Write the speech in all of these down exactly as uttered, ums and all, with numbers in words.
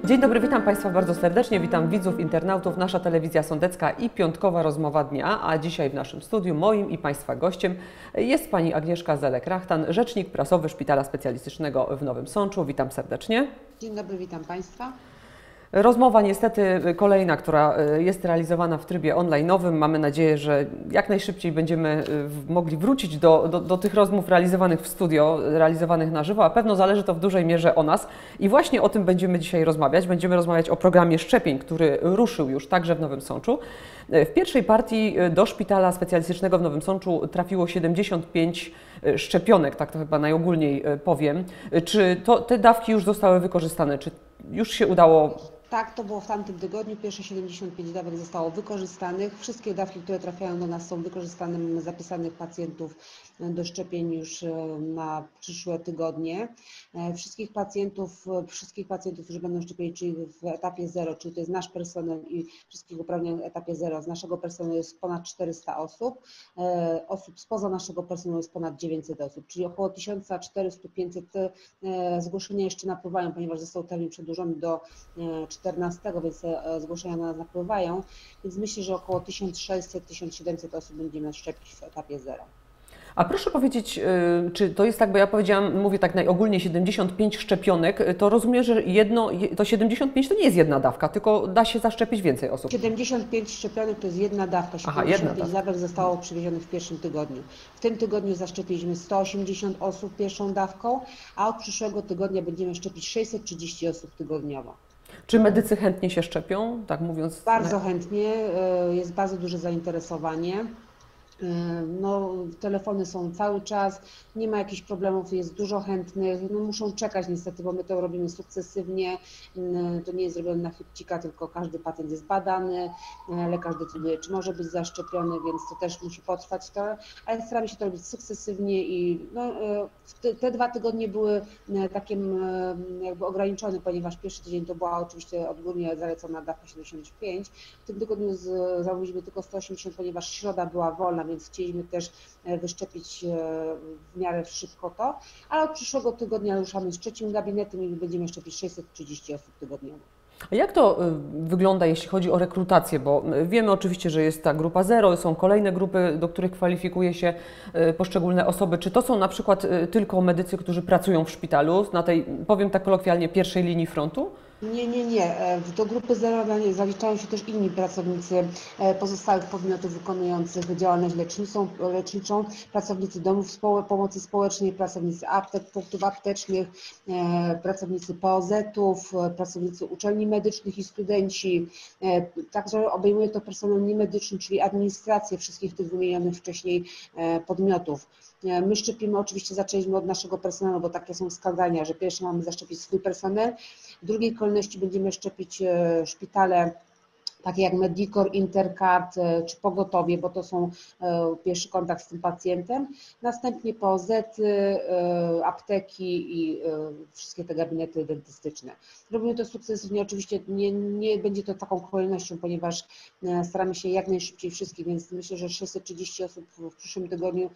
Dzień dobry, witam Państwa bardzo serdecznie, witam widzów, internautów, nasza telewizja sądecka i piątkowa rozmowa dnia, a dzisiaj w naszym studiu moim i Państwa gościem jest Pani Agnieszka Zelek-Rachtan, rzecznik prasowy Szpitala Specjalistycznego w Nowym Sączu. Witam serdecznie. Dzień dobry, witam Państwa. Rozmowa niestety kolejna, która jest realizowana w trybie online'owym. Mamy nadzieję, że jak najszybciej będziemy mogli wrócić do, do, do tych rozmów realizowanych w studio, realizowanych na żywo, a pewno zależy to w dużej mierze o nas. I właśnie o tym będziemy dzisiaj rozmawiać. Będziemy rozmawiać o programie szczepień, który ruszył już także w Nowym Sączu. W pierwszej partii do Szpitala Specjalistycznego w Nowym Sączu trafiło siedemdziesiąt pięć szczepionek, tak to chyba najogólniej powiem. Czy to, te dawki już zostały wykorzystane? Czy już się udało? Tak, to było w tamtym tygodniu. Pierwsze siedemdziesiąt pięć dawek zostało wykorzystanych. Wszystkie dawki, które trafiają do nas, są wykorzystane. Mamy zapisanych pacjentów do szczepień już na przyszłe tygodnie. Wszystkich pacjentów, wszystkich pacjentów, którzy będą szczepieni, czyli w etapie zero, czyli to jest nasz personel i wszystkich uprawnionych w etapie zero, z naszego personelu jest ponad czterysta osób. Osób spoza naszego personelu jest ponad dziewięćset osób, czyli około tysiąc czterysta do pięciuset zgłoszenia jeszcze napływają, ponieważ został termin przedłużony do czternastego, więc zgłoszenia na nas napływają, więc myślę, że około tysiąc sześćset do tysiąc siedemset osób będziemy szczepić w etapie zero. A proszę powiedzieć, czy to jest tak, bo ja powiedziałam, mówię tak najogólniej siedemdziesiąt pięć szczepionek, to rozumiem, że jedno, to siedemdziesiąt pięć to nie jest jedna dawka, tylko da się zaszczepić więcej osób. siedemdziesiąt pięć szczepionek to jest jedna dawka, Aha, siedemdziesiąt pięć jedna dawek zostało przywiezionych w pierwszym tygodniu. W tym tygodniu zaszczepiliśmy sto osiemdziesiąt osób pierwszą dawką, a od przyszłego tygodnia będziemy szczepić sześćset trzydzieści osób tygodniowo. Czy medycy chętnie się szczepią, tak mówiąc? Bardzo chętnie, jest bardzo duże zainteresowanie. No, telefony są cały czas, nie ma jakichś problemów, jest dużo chętnych, no, muszą czekać niestety, bo my to robimy sukcesywnie, to nie jest robione na chybcika, tylko każdy pacjent jest badany, lekarz decyduje, czy może być zaszczepiony, więc to też musi potrwać to, ale staramy się to robić sukcesywnie i no, te, te dwa tygodnie były takim jakby ograniczone, ponieważ pierwszy tydzień to była oczywiście odgórnie zalecona dawka siedemdziesiąt pięć, w tym tygodniu zamówiliśmy tylko sto osiemdziesiąt, ponieważ środa była wolna, więc chcieliśmy też wyszczepić w miarę szybko to, ale od przyszłego tygodnia ruszamy z trzecim gabinetem i będziemy szczepić sześćset trzydzieści osób tygodniowo. A jak to wygląda, jeśli chodzi o rekrutację? Bo wiemy oczywiście, że jest ta grupa zero, są kolejne grupy, do których kwalifikuje się poszczególne osoby. Czy to są na przykład tylko medycy, którzy pracują w szpitalu, na tej, powiem tak kolokwialnie, pierwszej linii frontu? Nie, nie, nie. Do grupy zero zaliczają się też inni pracownicy pozostałych podmiotów wykonujących działalność leczniczą, leczniczą pracownicy domów pomocy społecznej, pracownicy aptek, punktów aptecznych, pracownicy P O Z-ów, pracownicy uczelni medycznych i studenci. Także obejmuje to personel niemedyczny, czyli administrację wszystkich tych wymienionych wcześniej podmiotów. My szczepimy, oczywiście zaczęliśmy od naszego personelu, bo takie są wskazania, że pierwsze mamy zaszczepić swój personel, w drugiej kolejności będziemy szczepić szpitale takie jak Medicor, Intercard czy pogotowie, bo to są pierwszy kontakt z tym pacjentem, następnie P O Z-y, apteki i wszystkie te gabinety dentystyczne. Robimy to sukcesywnie, oczywiście nie, nie będzie to taką kolejnością, ponieważ staramy się jak najszybciej wszystkich, więc myślę, że sześćset trzydzieści osób w przyszłym tygodniu.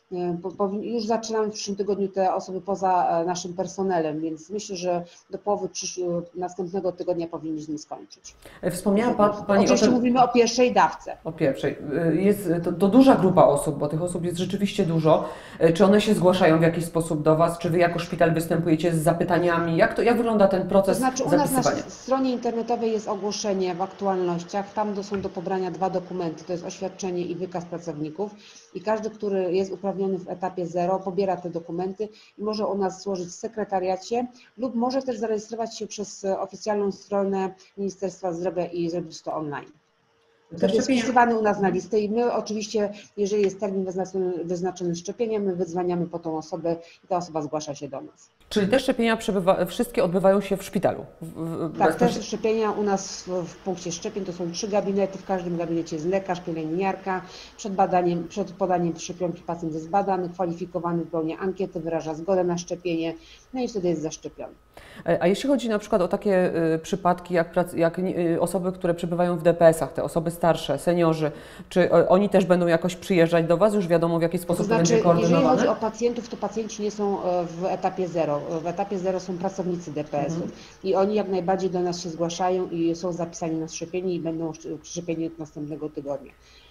Już zaczynamy w przyszłym tygodniu te osoby poza naszym personelem, więc myślę, że do połowy następnego tygodnia powinniśmy skończyć. Wspomniała pa, Pani Oczywiście o tym, mówimy o pierwszej dawce. O pierwszej. Jest to, to duża grupa osób, bo tych osób jest rzeczywiście dużo. Czy one się zgłaszają w jakiś sposób do Was? Czy Wy jako szpital występujecie z zapytaniami? Jak, to, jak wygląda ten proces zapisywania? To znaczy u nas zapisywania? na stronie internetowej jest ogłoszenie w aktualnościach. Tam są do pobrania dwa dokumenty. To jest oświadczenie i wykaz pracowników. I każdy, który jest uprawniony w etapie zero, pobiera te dokumenty i może u nas złożyć w sekretariacie lub może też zarejestrować się przez oficjalną stronę Ministerstwa Zdrowia i zrobić to online. To jest wpisywany u nas na listę i my oczywiście, jeżeli jest termin wyznaczony, wyznaczony szczepienia, my wydzwaniamy po tą osobę i ta osoba zgłasza się do nas. Czyli te szczepienia przebywa, wszystkie odbywają się w szpitalu? W, w, tak, te szczepienia u nas w, w punkcie szczepień to są trzy gabinety, w każdym gabinecie jest lekarz, pielęgniarka. Przed badaniem, przed podaniem szczepionki pacjent jest badany, kwalifikowany, wypełnia ankietę, wyraża zgodę na szczepienie, no i wtedy jest zaszczepiony. A jeśli chodzi na przykład o takie y, przypadki jak, prac, jak y, osoby, które przebywają w D P S-ach, te osoby starsze, seniorzy, czy oni też będą jakoś przyjeżdżać do Was? Już wiadomo, w jaki sposób To znaczy, to będzie koordynowane? jeżeli chodzi o pacjentów, to pacjenci nie są w etapie zero. W etapie zero są pracownicy D P S-ów mhm. i oni jak najbardziej do nas się zgłaszają i są zapisani na szczepienie i będą szczepieni od następnego tygodnia.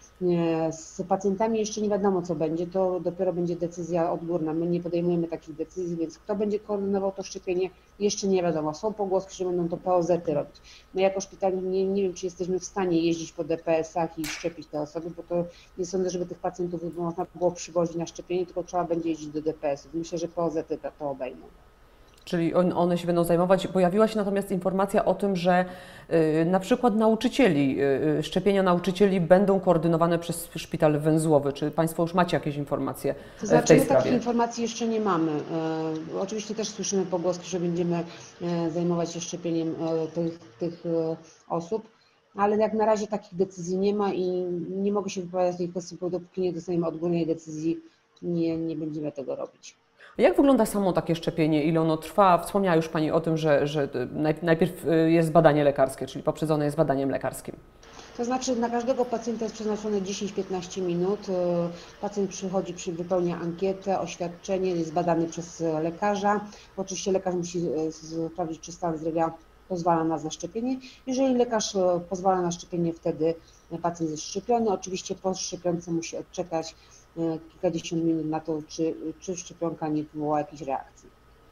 Z pacjentami jeszcze nie wiadomo, co będzie, to dopiero będzie decyzja odgórna. My nie podejmujemy takich decyzji, więc kto będzie koordynował to szczepienie, jeszcze nie wiadomo. Są pogłoski, że będą to P O Z-y robić. My jako szpital nie, nie wiem, czy jesteśmy w stanie jeździć po D P S-ach i szczepić te osoby, bo to nie sądzę, żeby tych pacjentów można było przywozić na szczepienie, tylko trzeba będzie jeździć do D P S-ów. Myślę, że P O Z-y to obejmą. Czyli on, one się będą zajmować. Pojawiła się natomiast informacja o tym, że y, na przykład nauczycieli, y, szczepienia nauczycieli będą koordynowane przez szpital węzłowy. Czy Państwo już macie jakieś informacje to znaczy, w tej my sprawie? Takich informacji jeszcze nie mamy. E, oczywiście też słyszymy pogłoski, że będziemy e, zajmować się szczepieniem e, tych, tych e, osób, ale jak na razie takich decyzji nie ma i nie mogę się wypowiadać w tej kwestii, bo dopóki nie dostaniemy odgórnej decyzji, nie, nie będziemy tego robić. Jak wygląda samo takie szczepienie? Ile ono trwa? Wspomniała już Pani o tym, że, że najpierw jest badanie lekarskie, czyli poprzedzone jest badaniem lekarskim. To znaczy na każdego pacjenta jest przeznaczone dziesięć do piętnastu minut. Pacjent przychodzi, przy wypełnia ankietę, oświadczenie, jest badany przez lekarza. Oczywiście lekarz musi sprawdzić, czy stan zdrowia pozwala na zaszczepienie. Jeżeli lekarz pozwala na szczepienie, wtedy pacjent jest szczepiony. Oczywiście po szczepionce musi odczekać kilkadziesiąt minut na to, czy, czy szczepionka nie wywoła jakiejś reakcji.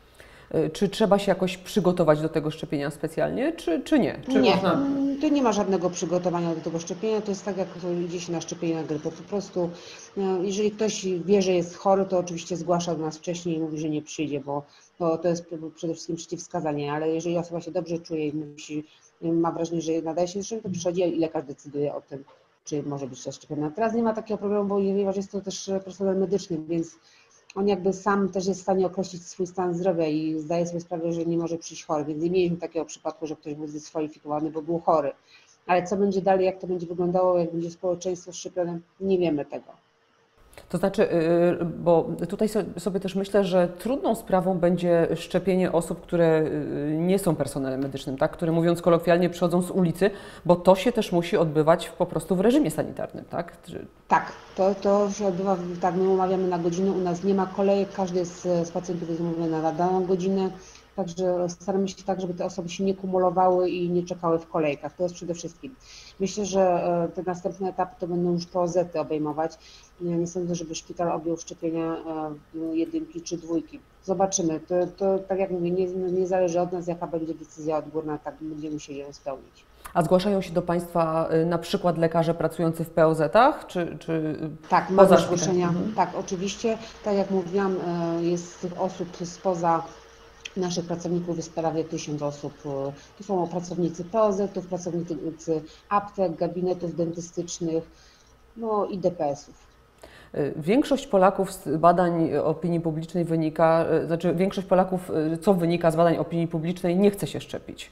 Czy trzeba się jakoś przygotować do tego szczepienia specjalnie, czy, czy nie? Czy nie, można... to nie ma żadnego przygotowania do tego szczepienia, to jest tak, jak idzie się na szczepienie na grypę. Po prostu, jeżeli ktoś wie, że jest chory, to oczywiście zgłasza do nas wcześniej i mówi, że nie przyjdzie, bo to, to jest przede wszystkim przeciwwskazanie, ale jeżeli osoba się dobrze czuje i musi, ma wrażenie, że nadaje się szczepić, to przychodzi i lekarz decyduje o tym, czy może być zaszczepiona. Teraz nie ma takiego problemu, bo ponieważ jest to też personel medyczny, więc on jakby sam też jest w stanie określić swój stan zdrowia i zdaje sobie sprawę, że nie może przyjść chory, więc nie mieliśmy takiego przypadku, że ktoś był zdyskwalifikowany, bo był chory. Ale co będzie dalej, jak to będzie wyglądało, jak będzie społeczeństwo szczepione, nie wiemy tego. To znaczy, bo tutaj sobie też myślę, że trudną sprawą będzie szczepienie osób, które nie są personelem medycznym, tak? Które mówiąc kolokwialnie przychodzą z ulicy, bo to się też musi odbywać po prostu w reżimie sanitarnym, tak? Tak, to, to się odbywa, tak, my umawiamy na godzinę, u nas nie ma kolejek, każdy z, z pacjentów jest umówiony na daną godzinę. Także staramy się tak, żeby te osoby się nie kumulowały i nie czekały w kolejkach. To jest przede wszystkim. Myślę, że te następne etapy to będą już P O Z-y obejmować. Nie sądzę, żeby szpital objął szczepienia jedynki czy dwójki. Zobaczymy. To, to tak jak mówię, nie, nie zależy od nas, jaka będzie decyzja odgórna, tak będziemy musieli ją spełnić. A zgłaszają się do Państwa na przykład lekarze pracujący w P O Z-ach, czy, czy tak, mamy zgłoszenia. Mhm. Tak, oczywiście. Tak jak mówiłam, jest tych osób spoza naszych pracowników jest prawie tysiąc osób. To są pracownicy P O Z-ów, pracownicy aptek, gabinetów dentystycznych, no i D P S-ów. Większość Polaków z badań opinii publicznej wynika, znaczy większość Polaków, co wynika z badań opinii publicznej, nie chce się szczepić.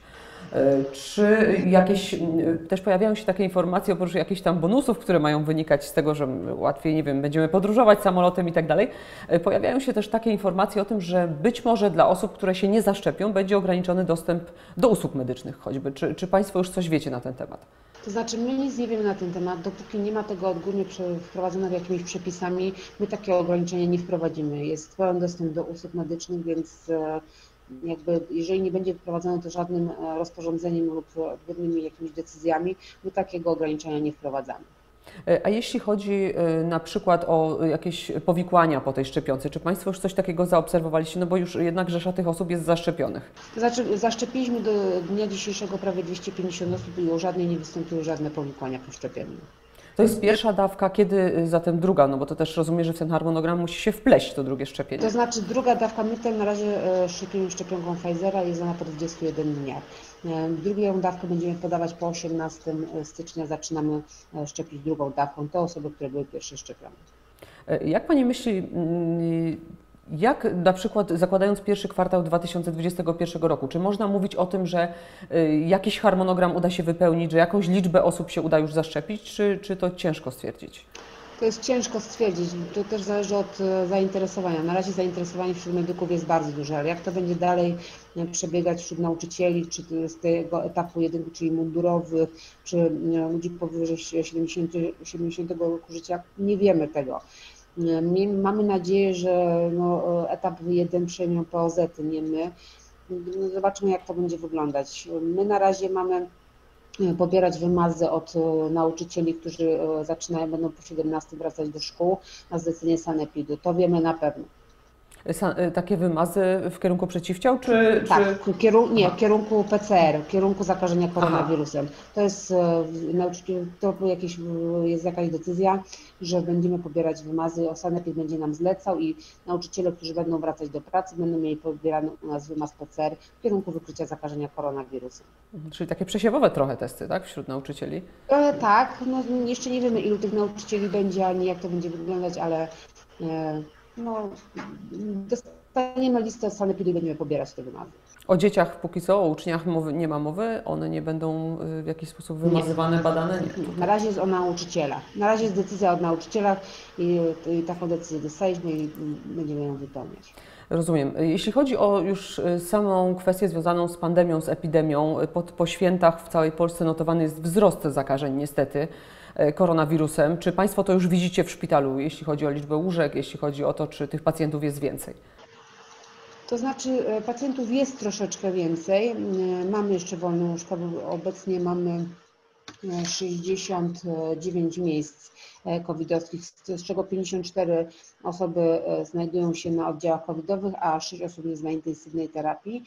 Czy jakieś, też pojawiają się takie informacje oprócz jakichś tam bonusów, które mają wynikać z tego, że łatwiej, nie wiem, będziemy podróżować samolotem i tak dalej, pojawiają się też takie informacje o tym, że być może dla osób, które się nie zaszczepią, będzie ograniczony dostęp do usług medycznych choćby. Czy, czy Państwo już coś wiecie na ten temat? To znaczy my nic nie wiemy na ten temat, dopóki nie ma tego odgórnie wprowadzonego jakimiś przepisami, my takie ograniczenia nie wprowadzimy. Jest pełen dostęp do usług medycznych, więc jakby jeżeli nie będzie wprowadzone to żadnym rozporządzeniem lub odgórnymi jakimiś decyzjami, my takiego ograniczenia nie wprowadzamy. A jeśli chodzi na przykład o jakieś powikłania po tej szczepionce, czy Państwo już coś takiego zaobserwowaliście? No bo już jednak rzesza tych osób jest zaszczepionych. To znaczy zaszczepiliśmy do dnia dzisiejszego prawie dwieście pięćdziesiąt osób i u żadnej nie wystąpiły żadne powikłania po szczepieniu. To jest pierwsza dawka, kiedy zatem druga? No bo to też rozumiem, że w ten harmonogram musi się wpleść to drugie szczepienie. To znaczy druga dawka, my tutaj na razie szczepimy szczepionką Pfizera, jest ona po dwudziestu jeden dniach. Drugą dawkę będziemy podawać po osiemnastego stycznia, zaczynamy szczepić drugą dawką te osoby, które były pierwsze szczepione. Jak Pani myśli, jak na przykład zakładając pierwszy kwartał dwa tysiące dwudziestego pierwszego roku, czy można mówić o tym, że jakiś harmonogram uda się wypełnić, że jakąś liczbę osób się uda już zaszczepić, czy, czy to ciężko stwierdzić? To jest ciężko stwierdzić, to też zależy od zainteresowania. Na razie zainteresowanie wśród medyków jest bardzo duże, ale jak to będzie dalej przebiegać wśród nauczycieli, czy z tego etapu jednego, czyli mundurowych, czy ludzi powyżej siedemdziesiątego roku życia, nie wiemy tego. Mamy nadzieję, że no, etap jeden przejmą P O Z-y, nie my. Zobaczymy, jak to będzie wyglądać. My na razie mamy pobierać wymazy od nauczycieli, którzy zaczynają, będą po siedemnastym wracać do szkół na zlecenie sanepidu. To wiemy na pewno. Takie wymazy w kierunku przeciwciał, czy... Tak, czy... Kierun nie, w kierunku P C R, w kierunku zakażenia koronawirusem. Aha. To jest, to jakieś, jest jakaś decyzja, że będziemy pobierać wymazy, sanepid będzie nam zlecał i nauczyciele, którzy będą wracać do pracy, będą mieli pobierany u nas wymaz P C R w kierunku wykrycia zakażenia koronawirusem. Czyli takie przesiewowe trochę testy, tak, wśród nauczycieli? E, tak, no, jeszcze nie wiemy, ilu tych nauczycieli będzie, ani jak to będzie wyglądać, ale e, no, dostaniemy listę z sanepidu i będziemy pobierać te wymazy. O dzieciach póki co, o uczniach mowy, nie ma mowy? One nie będą w jakiś sposób wymazywane, nie. badane? Nie. Na razie jest o nauczycielach. Na razie jest decyzja o nauczycielach i, i taką decyzję dostaliśmy i będziemy ją wypełniać. Rozumiem. Jeśli chodzi o już samą kwestię związaną z pandemią, z epidemią, po, po świętach w całej Polsce notowany jest wzrost zakażeń niestety koronawirusem. Czy Państwo to już widzicie w szpitalu, jeśli chodzi o liczbę łóżek, jeśli chodzi o to, czy tych pacjentów jest więcej? To znaczy pacjentów jest troszeczkę więcej. Mamy jeszcze wolne łóżka, bo obecnie mamy sześćdziesiąt dziewięć miejsc covidowskich, z czego pięćdziesiąt cztery osoby znajdują się na oddziałach covidowych, a sześć osób jest na intensywnej terapii.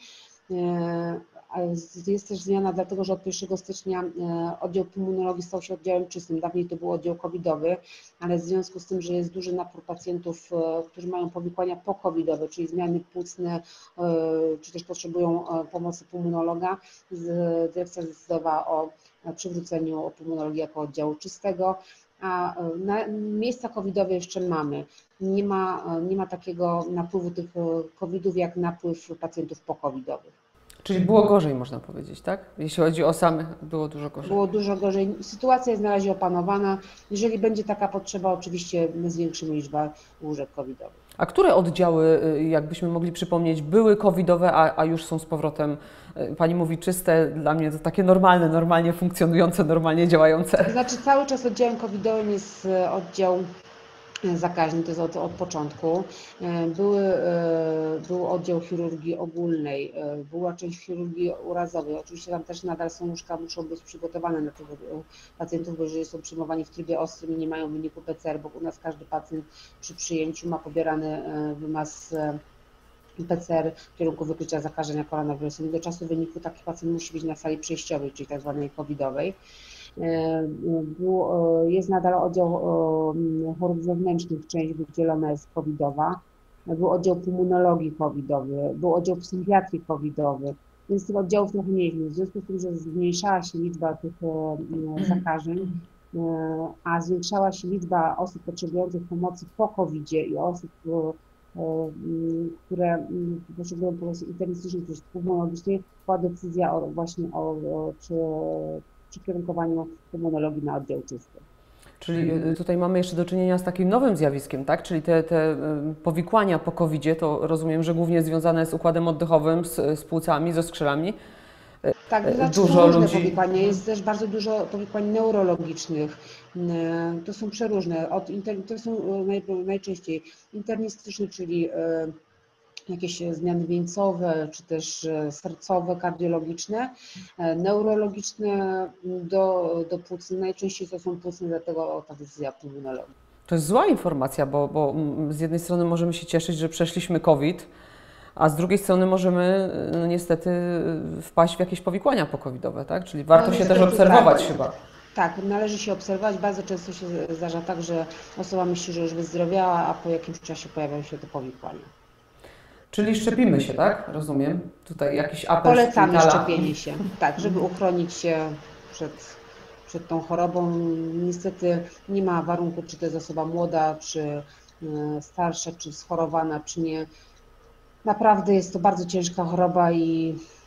Jest też zmiana dlatego, że od pierwszego stycznia oddział pulmonologii stał się oddziałem czystym. Dawniej to był oddział covidowy, ale w związku z tym, że jest duży napór pacjentów, którzy mają powikłania po-covidowe, czyli zmiany płucne, czy też potrzebują pomocy pulmonologa, dyrekcja zdecydowała o przywróceniu pulmonologii jako oddziału czystego, a na, miejsca covidowe jeszcze mamy. Nie ma, nie ma takiego napływu tych covidów jak napływ pacjentów po-covidowych. Czyli było gorzej, można powiedzieć, tak? Jeśli chodzi o samych, było dużo gorzej. Było dużo gorzej. Sytuacja jest na razie opanowana. Jeżeli będzie taka potrzeba, oczywiście zwiększymy liczbę łóżek covidowych. A które oddziały, jakbyśmy mogli przypomnieć, były covidowe, a, a już są z powrotem, Pani mówi, czyste? Dla mnie to takie normalne, normalnie funkcjonujące, normalnie działające. Znaczy cały czas oddziałem covidowym jest oddział zakaźny, to jest od, od początku. Były, był oddział chirurgii ogólnej, była część chirurgii urazowej. Oczywiście tam też nadal są łóżka, muszą być przygotowane na tych pacjentów, bo jeżeli są przyjmowani w trybie ostrym i nie mają wyniku P C R, bo u nas każdy pacjent przy przyjęciu ma pobierany wymaz P C R w kierunku wykrycia zakażenia koronawirusem. Do czasu wyniku taki pacjent musi być na sali przejściowej, czyli tak zwanej covidowej. Jest nadal oddział chorób zewnętrznych, część wydzielona jest covidowa. Był oddział pulmonologii covidowy, był oddział psychiatrii covidowy, więc tych oddziałów trochę mieliśmy. W związku z tym, że zmniejszała się liczba tych zakażeń, a zwiększała się liczba osób potrzebujących pomocy po covidzie i osób, które potrzebują pomocy internistycznej czy pulmonologicznej, była decyzja o, właśnie o, o przy, przykierunkowaniu pulmonologii na oddział czysty. Czyli tutaj mamy jeszcze do czynienia z takim nowym zjawiskiem, tak? Czyli te, te powikłania po covidzie, to rozumiem, że głównie związane z układem oddechowym, z, z płucami, ze skrzelami. Tak, to znaczy dużo są różne ludzi... powikłania. Jest też bardzo dużo powikłań neurologicznych. To są przeróżne. Od inter... To są naj... najczęściej internistyczne, czyli jakieś zmiany wieńcowe, czy też sercowe, kardiologiczne, neurologiczne do, do płucnych. Najczęściej to są płucne, dlatego ta decyzja pulmonologii. To jest zła informacja, bo, bo z jednej strony możemy się cieszyć, że przeszliśmy COVID, a z drugiej strony możemy no, niestety wpaść w jakieś powikłania pocovidowe, tak? Czyli warto no, się też obserwować tak, chyba. Tak, należy się obserwować. Bardzo często się zdarza tak, że osoba myśli, że już wyzdrowiała, a po jakimś czasie pojawiają się te powikłania. Czyli szczepimy się, tak? Rozumiem. Tutaj jakiś apel Polecamy szczepienie się, tak, żeby uchronić się przed, przed tą chorobą. Niestety nie ma warunku, czy to jest osoba młoda, czy starsza, czy schorowana, czy nie. Naprawdę jest to bardzo ciężka choroba i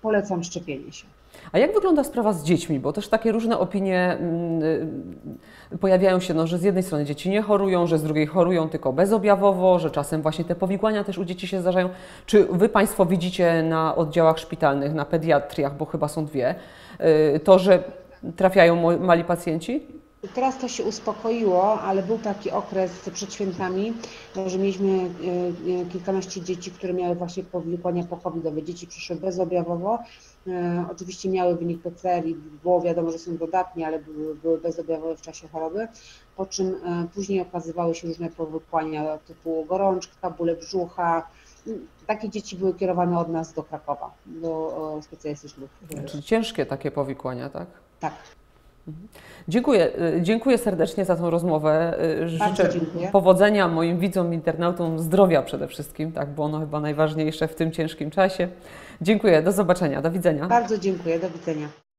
polecam szczepienie się. A jak wygląda sprawa z dziećmi? Bo też takie różne opinie y, pojawiają się, no, że z jednej strony dzieci nie chorują, że z drugiej chorują tylko bezobjawowo, że czasem właśnie te powikłania też u dzieci się zdarzają. Czy Wy Państwo widzicie na oddziałach szpitalnych, na pediatriach, bo chyba są dwie, y, to, że trafiają mali pacjenci? Teraz to się uspokoiło, ale był taki okres przed świętami, że mieliśmy kilkanaście dzieci, które miały właśnie powikłania pokowidowe. Dzieci przyszły bezobjawowo, oczywiście miały wynik P C R i było wiadomo, że są dodatnie, ale były, były bezobjawowe w czasie choroby, po czym później okazywały się różne powikłania typu gorączka, bóle brzucha. Takie dzieci były kierowane od nas do Krakowa, do specjalistycznych. Czyli ciężkie takie powikłania, tak? Tak. Dziękuję, dziękuję serdecznie za tą rozmowę. Życzę powodzenia moim widzom, internautom, zdrowia przede wszystkim, tak, bo ono chyba najważniejsze w tym ciężkim czasie. Dziękuję, do zobaczenia, do widzenia. Bardzo dziękuję, do widzenia.